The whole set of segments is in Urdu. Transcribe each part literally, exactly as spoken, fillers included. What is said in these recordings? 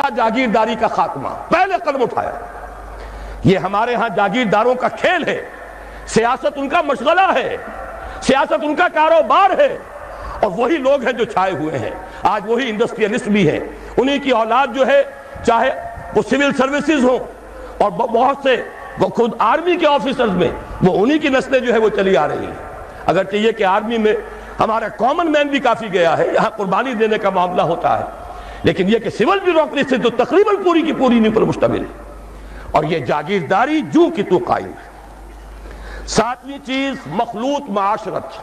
تھا جاگیرداری کا خاتمہ، پہلے قدم اٹھایا۔ یہ ہمارے ہاں جاگیرداروں کا کھیل ہے، سیاست ان کا مشغلہ ہے، سیاست ان کا کاروبار ہے، اور وہی لوگ ہیں جو چھائے ہوئے ہیں۔ آج وہی انڈسٹریلسٹ بھی ہیں، انہی کی اولاد جو ہے، چاہے وہ سول سروسز ہوں اور بہت سے وہ خود آرمی کے آفیسرز میں، وہ انہی کی نسلیں جو ہے وہ چلی آ رہی ہیں۔ اگرچہ یہ کہ آرمی میں ہمارا کامن مین بھی کافی گیا ہے، یہاں قربانی دینے کا معاملہ ہوتا ہے، لیکن یہ کہ سول بیوروکریسی تو تقریباً پوری کی پوری نہیں پر مشتمل ہے، اور یہ جاگیرداری جو کی تو قائم ہے۔ ساتویں چیز مخلوط معاشرت۔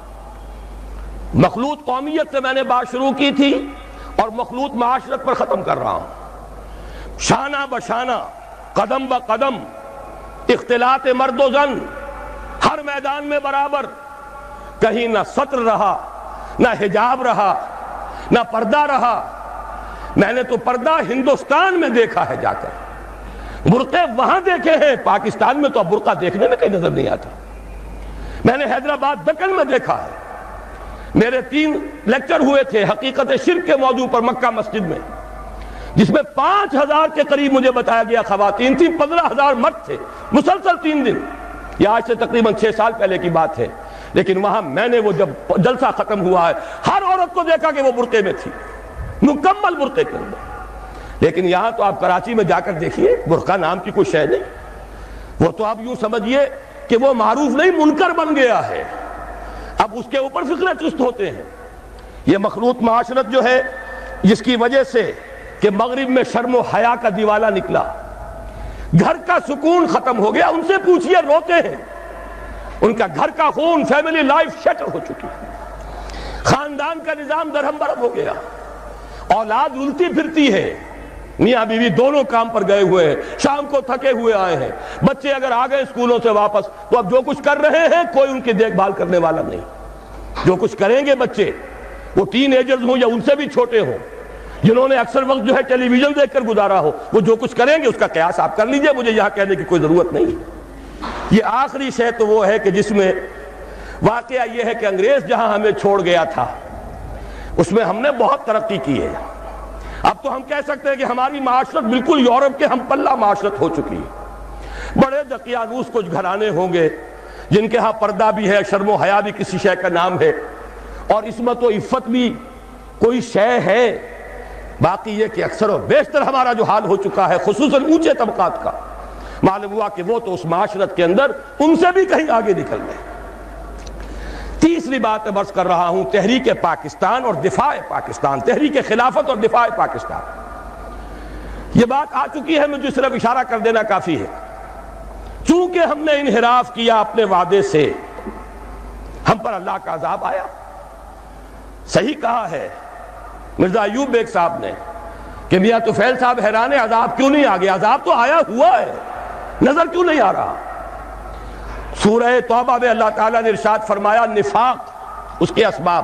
مخلوط قومیت سے میں نے بات شروع کی تھی اور مخلوط معاشرت پر ختم کر رہا ہوں۔ شانہ بشانہ، قدم با قدم، اختلاط مرد و زن، ہر میدان میں برابر، کہیں نہ سطر رہا، نہ حجاب رہا، نہ پردہ رہا۔ میں نے تو پردہ ہندوستان میں دیکھا ہے جا کر، برقعے وہاں دیکھے ہیں، پاکستان میں تو اب برقع دیکھنے میں کہیں نظر نہیں آتا۔ میں نے حیدرآباد دکن میں دیکھا ہے، میرے تین لیکچر ہوئے تھے حقیقت شرک کے موضوع پر مکہ مسجد میں، جس میں پانچ ہزار کے قریب مجھے بتایا گیا خواتین تھیں، پندرہ ہزار مرد تھے، مسلسل تین دن۔ یہ آج سے تقریباً چھ سال پہلے کی بات ہے، لیکن وہاں میں نے وہ جب جلسہ ختم ہوا ہے، ہر عورت کو دیکھا کہ وہ برقعے میں تھی، مکمل برقعے کے اندر۔ لیکن یہاں تو آپ کراچی میں جا کر دیکھیے، برقع نام کی کوئی شے نہیں، وہ تو آپ یوں سمجھیے کہ وہ معروف نہیں منکر بن گیا ہے، اب اس کے اوپر فکرے چست ہوتے ہیں۔ یہ مخلوط معاشرت جو ہے، جس کی وجہ سے کہ مغرب میں شرم و حیا کا دیوالہ نکلا، گھر کا سکون ختم ہو گیا۔ ان سے پوچھئے، روتے ہیں، ان کا گھر کا خون، فیملی لائف شٹر ہو چکی، خاندان کا نظام درہم برہم ہو گیا، اولاد رلتی پھرتی ہے، میاں بیوی دونوں کام پر گئے ہوئے ہیں، شام کو تھکے ہوئے آئے ہیں، بچے اگر آ گئے اسکولوں سے واپس تو اب جو کچھ کر رہے ہیں کوئی ان کی دیکھ بھال کرنے والا نہیں۔ جو کچھ کریں گے بچے، وہ ٹین ایجرز ہوں یا ان سے بھی چھوٹے ہوں، جنہوں نے اکثر وقت جو ہے ٹیلی ویژن دیکھ کر گزارا ہو، وہ جو کچھ کریں گے اس کا قیاس آپ کر لیجئے، مجھے یہاں کہنے کی کوئی ضرورت نہیں۔ یہ آخری شے تو وہ ہے کہ جس میں واقعہ یہ ہے کہ انگریز جہاں ہمیں چھوڑ گیا تھا، اس میں ہم نے بہت ترقی کی ہے۔ اب تو ہم کہہ سکتے ہیں کہ ہماری معاشرت بالکل یورپ کے ہم پلہ معاشرت ہو چکی ہے۔ بڑے دقیانوس کچھ گھرانے ہوں گے جن کے ہاں پردہ بھی ہے، شرم و حیا بھی کسی شے کا نام ہے، اور عصمت و عفت بھی کوئی شے ہے۔ باقی یہ کہ اکثر و بیشتر ہمارا جو حال ہو چکا ہے، خصوصاً اونچے طبقات کا، معلوم ہوا کہ وہ تو اس معاشرت کے اندر ان سے بھی کہیں آگے نکل گئے۔ تیسری بات میں عرض کر رہا ہوں، تحریک پاکستان اور دفاع پاکستان، تحریک خلافت اور دفاع پاکستان۔ یہ بات آ چکی ہے، مجھے صرف اشارہ کر دینا کافی ہے۔ چونکہ ہم نے انحراف کیا اپنے وعدے سے، ہم پر اللہ کا عذاب آیا۔ صحیح کہا ہے مرزا ایوب بیگ صاحب نے کہ میاں طفیل صاحب حیران ہے عذاب کیوں نہیں آ گیا؟ عذاب تو آیا ہوا ہے، نظر کیوں نہیں آ رہا؟ سورہ توبہ میں اللہ تعالیٰ نے ارشاد فرمایا نفاق، اس کے اسباب،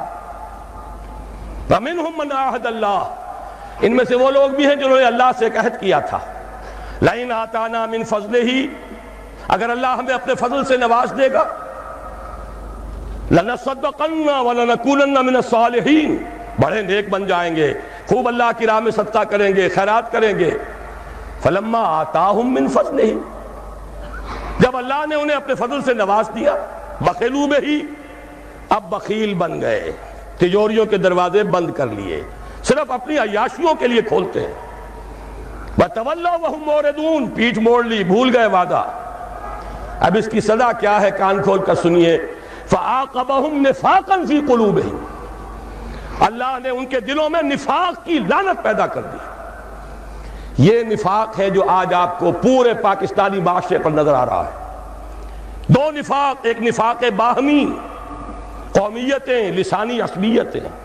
وَمِنْهُمْ مَنْ عَاهَدَ اللَّهِ، ان میں سے وہ لوگ بھی ہیں جنہوں نے اللہ سے ایک عہد کیا تھا، لَئِنْ آتَانَا مِنْ فَضْلِهِ، اگر اللہ ہمیں اپنے فضل سے نواز دے گا، لَنَصَدَّقَنَّ وَلَنَكُونَنَّ مِنَ الصَّالِحِينَ، بڑے نیک بن جائیں گے، خوب اللہ کی راہ میں صدقہ کریں گے، خیرات کریں گے۔ فَلَمَّا آتَاهُمْ مِنْ فَضْلِهِ، جب اللہ نے انہیں اپنے فضل سے نواز دیا، بخیلو میں ہی، اب بخیل بن گئے، تجوریوں کے دروازے بند کر لیے، صرف اپنی عیاشیوں کے لیے کھولتے ہیں۔ وَتَوَلَّوْا وَهُمْ مُعْرِضُونَ، پیٹھ موڑ لی، بھول گئے وعدہ۔ اب اس کی سزا کیا ہے؟ کان کھول کر سنیے، فَعَاقَبَهُمْ نِفَاقًا فِي قُلُوبِهِمْ، اللہ نے ان کے دلوں میں نفاق کی لعنت پیدا کر دی۔ یہ نفاق ہے جو آج آپ کو پورے پاکستانی معاشرے پر نظر آ رہا ہے۔ دو نفاق، ایک نفاق باہمی، قومیتیں، لسانی عصبیتیں،